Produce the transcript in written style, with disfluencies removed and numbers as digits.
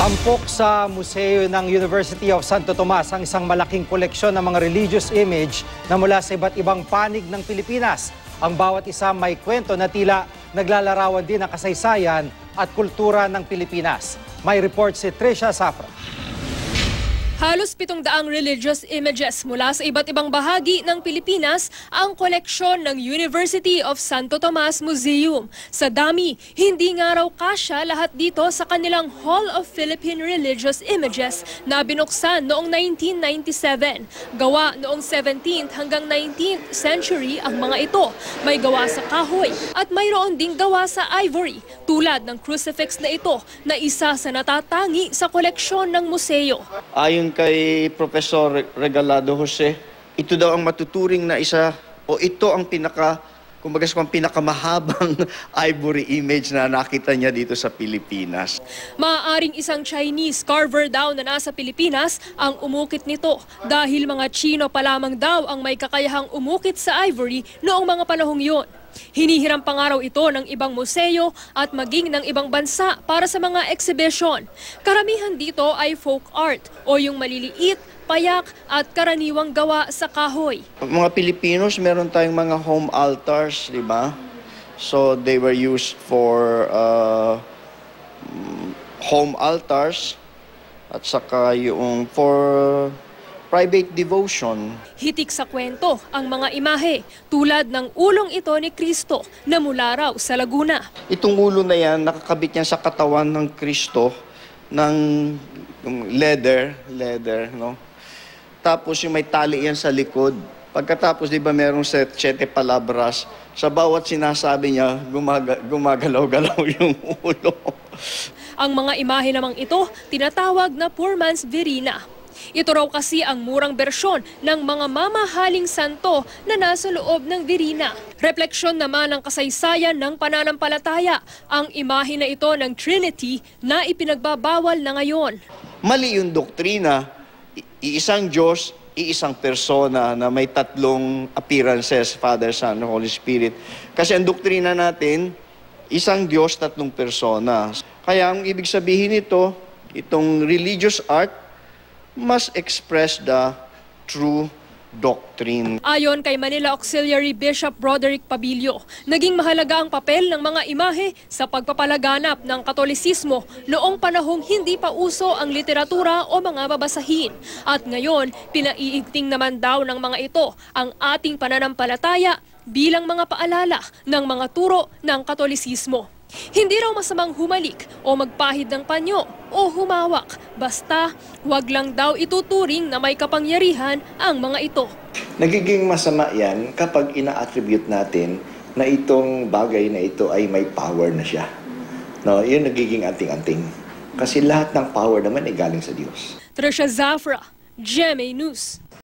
Tampok sa museo ng University of Santo Tomas ang isang malaking koleksyon ng mga religious image na mula sa iba't ibang panig ng Pilipinas. Ang bawat isa may kwento na tila naglalarawan din ng kasaysayan at kultura ng Pilipinas. May report si Trisha Safra. Halos 700 religious images mula sa iba't ibang bahagi ng Pilipinas ang koleksyon ng University of Santo Tomas Museum. Sa dami, hindi nga raw kasya lahat dito sa kanilang Hall of Philippine Religious Images na binuksan noong 1997. Gawa noong 17th hanggang 19th century ang mga ito. May gawa sa kahoy at mayroon ding gawa sa ivory, tulad ng crucifix na ito na isa sa natatangi sa koleksyon ng museo. Ayon kay Professor Regalado Jose, ito daw ang matuturing na isa o ito ang pinakamahabang ivory image na nakita niya dito sa Pilipinas. Maaaring isang Chinese carver daw na nasa Pilipinas ang umukit nito dahil mga Chino pa lamang daw ang may kakayahang umukit sa ivory noong mga panahong yun. Hinihiram pa nga raw ito ng ibang museo at maging ng ibang bansa para sa mga exhibition. Karamihan dito ay folk art o yung maliliit, payak at karaniwang gawa sa kahoy. Mga Pilipinos, meron tayong mga home altars, di ba? So they were used for home altars at saka yung for private devotion. Hitik sa kwento ang mga imahe tulad ng ulong ito ni Kristo na mula raw sa Laguna. Itong ulo na yan, nakakabit niya sa katawan ng Kristo ng leather, no? Tapos yung may tali yan sa likod. Pagkatapos, di ba merong 7 palabras, sa bawat sinasabi niya, gumagalaw-galaw yung ulo. Ang mga imahe namang ito, tinatawag na poor man's Virina. Ito raw kasi ang murang bersyon ng mga mamahaling santo na nasa loob ng Virina. Refleksyon naman ng kasaysayan ng pananampalataya ang imahe na ito ng Trinity na ipinagbabawal na ngayon. Mali yung doktrina, iisang Diyos, iisang persona na may tatlong appearances, Father, Son, Holy Spirit. Kasi ang doktrina natin, isang Diyos, tatlong persona. Kaya ang ibig sabihin nito, itong religious art, must express the true doctrine. Ayon kay Manila Auxiliary Bishop Broderick Pabilio, naging mahalaga ang papel ng mga imahe sa pagpapalaganap ng Katolisismo noong panahong hindi pa uso ang literatura o mga babasahin. At ngayon, pinaiigting naman daw ng mga ito ang ating pananampalataya bilang mga paalala ng mga turo ng Katolisismo. Hindi raw masamang humalik o magpahid ng panyo o humawak. Basta, wag lang daw ituturing na may kapangyarihan ang mga ito. Nagiging masama yan kapag ina-attribute natin na itong bagay na ito ay may power na siya. No, yun nagiging anting-anting. Kasi lahat ng power naman ay galing sa Diyos. Trisha Safra, GMA News.